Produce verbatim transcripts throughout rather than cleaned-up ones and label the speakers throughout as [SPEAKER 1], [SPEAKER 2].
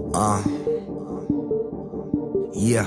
[SPEAKER 1] Uh, yeah.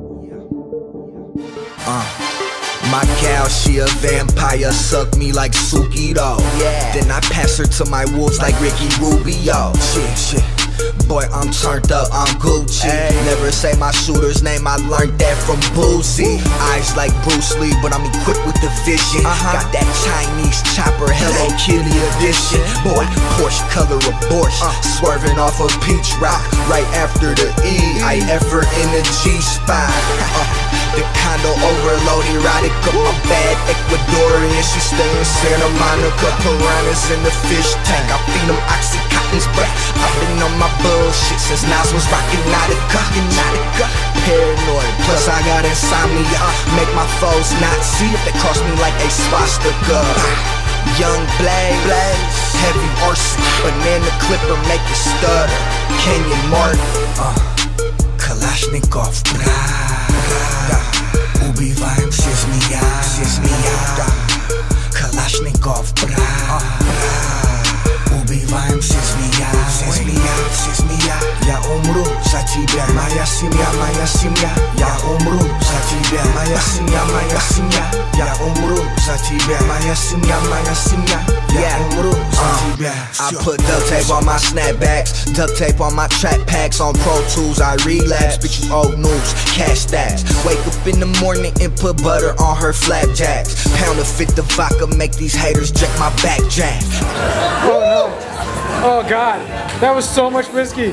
[SPEAKER 1] Uh. My gal, she a vampire, suck me like Suki though. Yeah. Then I pass her to my wolves like Ricky Rubio. Shit, shit. Boy, I'm turned up, I'm Gucci. Ay. Never say my shooter's name, I learned that from Boosie. Eyes like Bruce Lee, but I'm equipped with the vision. uh-huh. Got that Chinese chopper, Hello Kitty edition. Boy, Porsche color of Porsche, uh. swerving off of Peach Rock. Right after the E, I effort in the G-spot. uh. The condo overload, erotica, my bad Ecuadorian. She stay in Santa Monica, piranhas in the fish tank. I feed them Oxycontin's breath. I've been on my bullshit since Nas was rockin' Nautica. Paranoid, plus I got insomnia. Make my foes not see if they cross me like a swastika. Young Blaze, heavy arson, banana clipper make you stutter. Kenyon Martin, uh, Kalashnikov, brah. Убиваем все змея, все змея. Kalashnikov, бра. Убиваем все змея, все змея, все змея. Я умру за тебя, моя семья, моя семья. Я умру за тебя, моя семья, моя семья. Я умру за тебя, моя семья, моя семья. Я умру за тебя. I put duct tape on my snapbacks, duct tape on my track packs. On Pro Tools I relapse, bitch you old news, cash stacks. Wake up in the morning and put butter on her flapjacks. Pound a fit the vodka, make these haters jack my back jack.
[SPEAKER 2] Oh no. Oh god, that was so much whiskey.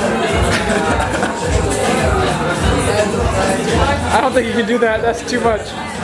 [SPEAKER 2] I don't think you can do that, that's too much.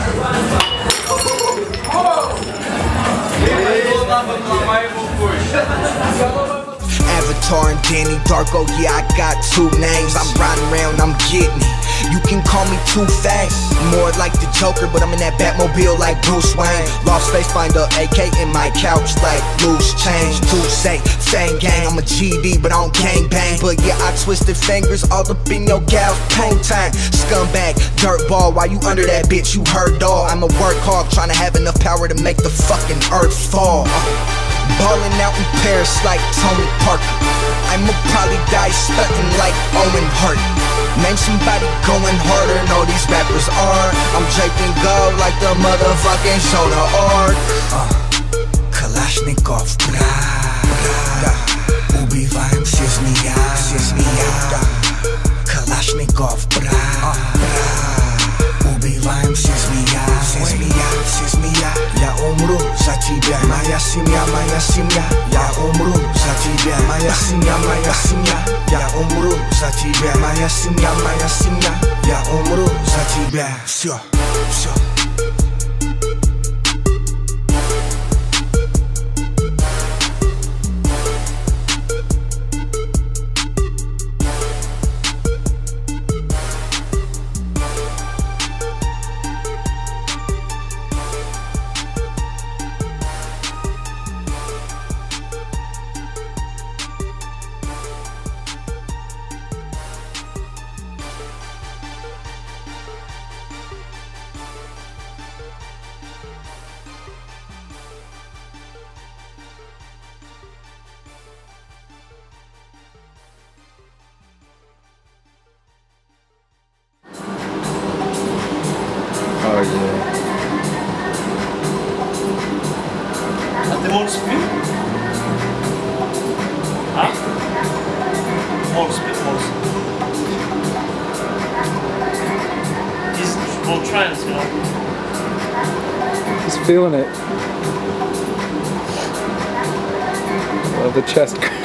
[SPEAKER 1] Avatar and Danny Darko, yeah, I got two names. I'm riding around, I'm getting it. You can call me Too Fast, more like the Joker, but I'm in that Batmobile like Bruce Wayne. Lost space, find a A K in my couch like loose change. To say, Fang Gang, I'm a G D, but I don't gang bang. But yeah, I twisted fingers all up in your gal's pain time. Scumbag, dirtball, while you under that bitch, you heard dog. I'm a work hard, trying to have enough power to make the fucking earth fall. uh. Ballin' out in Paris like Tony Parker. I'ma probably die stunting like Owen Hart. Name somebody going harder, no these rappers aren't. I'm draped in gold like the motherfucking Zona Arc. uh, Kalashnikov, bra, bra. Убиваем все змея, все змея. Kalashnikov, бра, бра. Убиваем все змея, все змея, все змея. Я умру за тебя, моя семья, моя семья. Я умру за тебя, моя семья, моя семья. Я умру за тебя, моя семья, моя семья. Я умру за тебя. Все, все.
[SPEAKER 3] Oh yeah.
[SPEAKER 4] Hade målspel? Ha? Målspel, målspel. He's well trans, you know.
[SPEAKER 2] He's feeling it. I love the chest.